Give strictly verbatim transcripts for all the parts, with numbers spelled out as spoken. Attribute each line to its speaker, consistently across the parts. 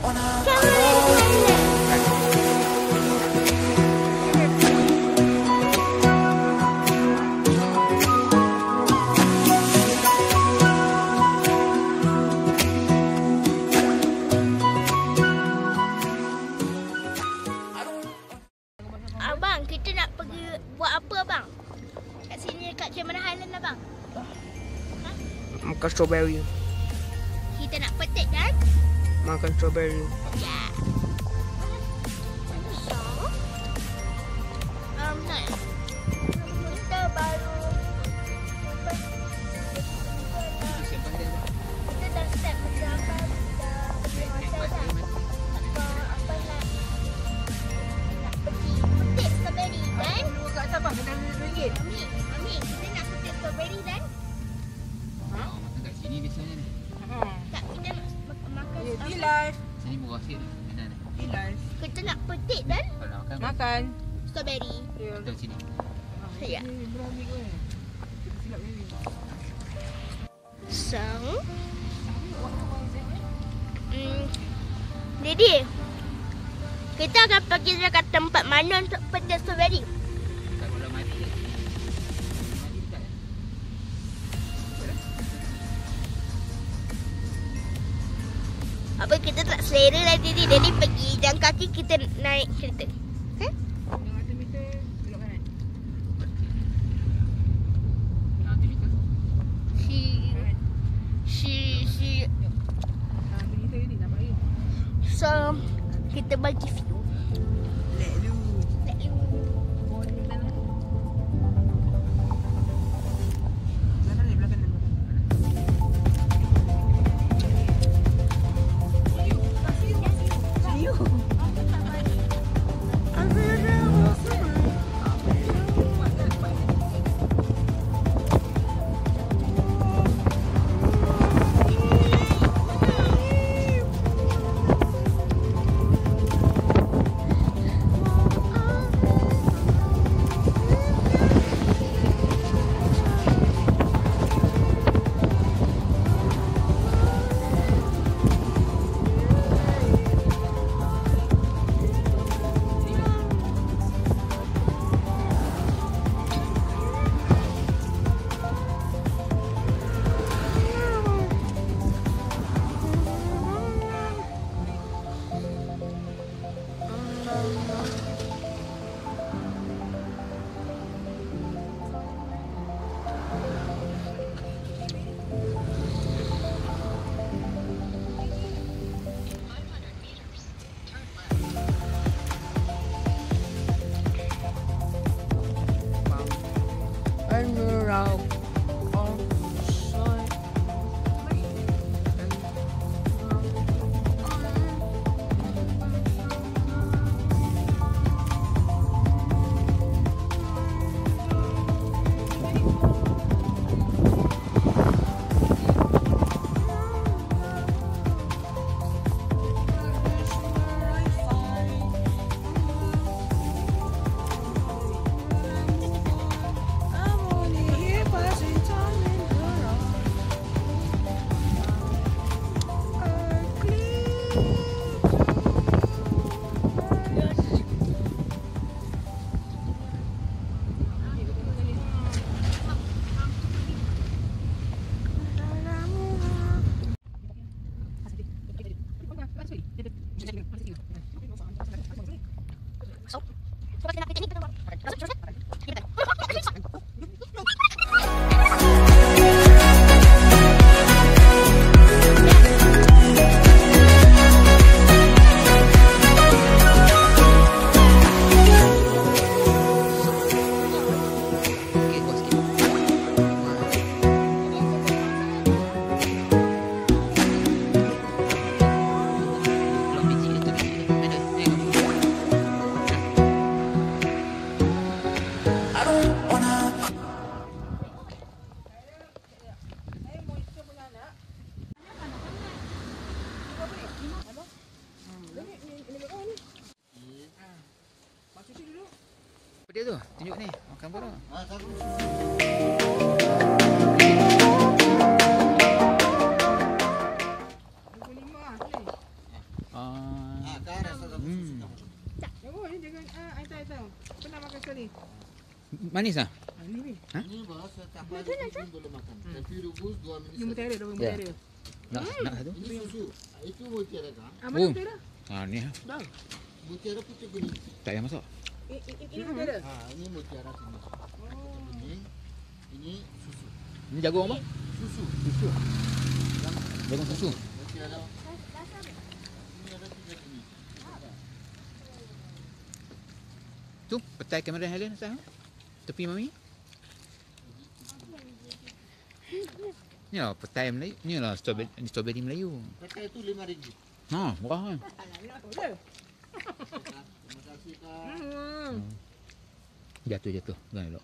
Speaker 1: Abang, kita nak pergi buat apa bang? Kat sini dekat Cameron Highland abang. Ha?
Speaker 2: Makan strawberry.
Speaker 1: Kita nak petik kan?
Speaker 2: Makan strawberry.
Speaker 1: Ya. So, um, nah, kita baru kita dah step macam apa? Dah pergi hotel dah. Apa apa nak nak pergi petik strawberry kan?
Speaker 2: Dulu kat atas bang, kena dua ringgit.
Speaker 1: Mami, mami, kita nak petik strawberry kan?
Speaker 3: Ha? Makan kat sini biasanya ni.
Speaker 1: Tak, kita nak mak- makan.
Speaker 2: Ya,
Speaker 1: apa?
Speaker 2: di live.
Speaker 3: Sini murah sikit ni. Ada ni.
Speaker 2: Di live.
Speaker 1: Kita nak petik dan
Speaker 3: Kalau nak makan,
Speaker 2: Makan.
Speaker 1: strawberry.
Speaker 2: Ya.
Speaker 3: makan sini.
Speaker 1: Ya.
Speaker 2: Ni berani kau ni. Silap ni.
Speaker 1: So, hmm, jadi kita akan pergi dekat tempat mana untuk petik strawberry?
Speaker 3: Kat bola mati kat sini. Mati dekat.
Speaker 1: Apa kita tak selera lah jadi jadi pergi jalan kaki kita naik kereta. Ha?
Speaker 2: Yang ada meter belok kanan.
Speaker 3: Nanti kita.
Speaker 1: Si si si
Speaker 2: Ha, meter ni nak bagi.
Speaker 1: so kita bagi view.
Speaker 2: Lalu.
Speaker 1: Lalu
Speaker 2: Oh, ni belakang. Belakang ni, belakang ni. Siu. And we're out outside. I'm only here passing time in the road.
Speaker 3: Okey, kau sikit. Belum biji dia tu biji dia. Ada. Eh, kau. Apa dia tu? Tunjuk ni. Makan apa tu?
Speaker 2: dua puluh lima ni.
Speaker 3: Ha, Ah.
Speaker 4: Ah, ke arah sana
Speaker 3: Hmm.
Speaker 4: susu kamu.
Speaker 2: Oh, ini jangan. Ah, I tahu, I tahu. Pernah makan sekali.
Speaker 3: Manis ah?
Speaker 2: Ah, ni ni.
Speaker 3: Hah?
Speaker 4: Ini bahwa setiap hari pun boleh makan. Tapi rebus dua
Speaker 2: Ni
Speaker 4: minit.
Speaker 2: mutiara, dua
Speaker 3: Ya.
Speaker 2: mutiara.
Speaker 3: Nak nak satu?
Speaker 4: Ini susu. Ah, itu mutiara kan?
Speaker 2: Ah, mana
Speaker 3: Oh.
Speaker 2: mutiara?
Speaker 3: Ah ni ah.
Speaker 2: Dah.
Speaker 4: Mutiara putih kuning.
Speaker 3: Tak payah masuk.
Speaker 2: I- i- Ini mutiara.
Speaker 4: Ah, ini mutiara sini. Ini, ini susu.
Speaker 3: Ini jagung apa?
Speaker 4: Susu.
Speaker 3: Susu. Jagung susu.
Speaker 4: Mutiara.
Speaker 1: Rasa apa?
Speaker 4: Ini ada tiga jenis.
Speaker 3: Tu petai kamera Helen saya. Tepi mami. Ni lah petai Melayu. Ni lah strawberry, strawberry Melayu.
Speaker 4: Kakak itu lima ringgit.
Speaker 3: Ha, murah kan?
Speaker 2: Alah, apa dia?
Speaker 4: Terima kasih kak.
Speaker 2: Hmm.
Speaker 3: Jatuh jatuh. Jangan elok.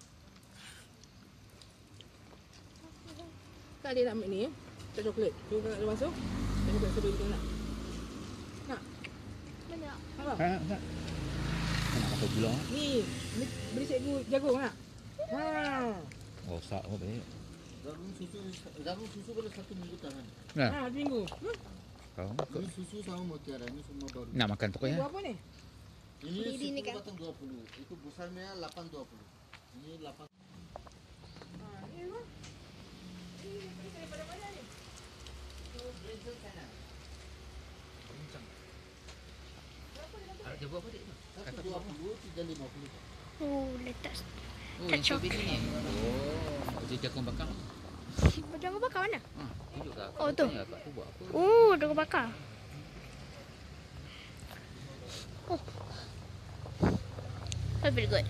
Speaker 2: Kak dia nak ambil ni. Tak coklat. Cuba kakak dia masuk. Tak coklat sebelum kita nak. Nak?
Speaker 1: Mana?
Speaker 2: Apa?
Speaker 3: Ha, ha. Nak apa pula?
Speaker 2: Ni. Ni beri cikgu jagung nak? Ha.
Speaker 3: Oh, sak apa baik.
Speaker 4: Jagung susu, jagung susu boleh satu minggu tahan.
Speaker 3: Nah,
Speaker 2: Ha, minggu. Hmm.
Speaker 3: kau
Speaker 4: Ini susu sama mutiara, ini semua baru.
Speaker 3: nak makan pokoknya.
Speaker 2: Buat apa ni?
Speaker 4: Ini
Speaker 1: Beli ni
Speaker 4: sepuluh
Speaker 1: kan?
Speaker 4: batang dua puluh. Itu besarnya delapan dua puluh. Ini delapan.
Speaker 2: Ha, ni apa? Ni ni daripada mana ni?
Speaker 3: Dia buat apa dia?
Speaker 4: Satu dua puluh, tiga lima puluh.
Speaker 1: Oh, letak.
Speaker 3: Oh,
Speaker 1: Tak
Speaker 3: yang
Speaker 1: coklat.
Speaker 3: strawberry ni. Oh, dia jagung bakar.
Speaker 1: Jagung bakar mana?
Speaker 3: Ha, tunjuk kat aku.
Speaker 1: Oh, tu.
Speaker 3: Tanya kat aku buat apa?
Speaker 1: Oh, jagung bakar. Oh. Oh, very good.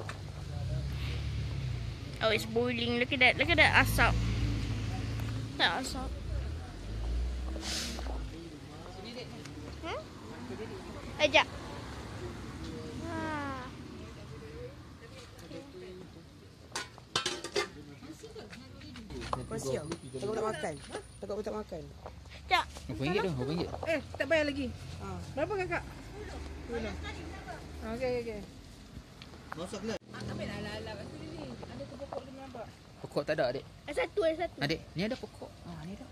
Speaker 1: Oh, it's boiling. Look at that. Look at that asap. That asap. Hmm? Ajak. Ah.
Speaker 2: Kau siap? Takut tak makan? Ha? Takut tak makan?
Speaker 1: Ajak.
Speaker 3: Berapa ringgit tu? Berapa ringgit?
Speaker 2: Eh, tak bayar lagi. Ha. Berapa kakak? Sudah. Ha, okey, okey, okey.
Speaker 4: Masak lah.
Speaker 2: Ah, ambil lah, lah, lah. Kat sini ni. Ada tu pokok dia nampak.
Speaker 3: Pokok tak ada, adik.
Speaker 1: Ada satu, ada satu.
Speaker 3: Adik, ni ada pokok. Ha, ni ada.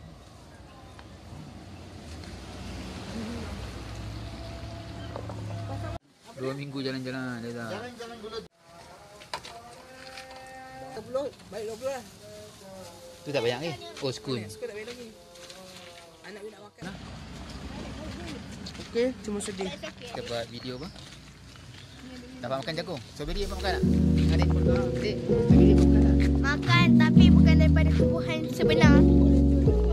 Speaker 3: Dua minggu jalan-jalan dia dah.
Speaker 4: Jalan-jalan dulu.
Speaker 2: dua puluh, baik dua puluh lah.
Speaker 3: Tu tak banyak ke? Oh, skun.
Speaker 2: Suka tak bayar lagi. Anak dia nak makan.
Speaker 3: Nah.
Speaker 2: Okey, cuma sedih.
Speaker 1: It's okay.
Speaker 3: Kita buat video apa? Dapat makan jagung. Strawberry apa makan tak? Adik. Adik. Strawberry apa makan tak?
Speaker 1: Makan tapi bukan daripada tumbuhan sebenar.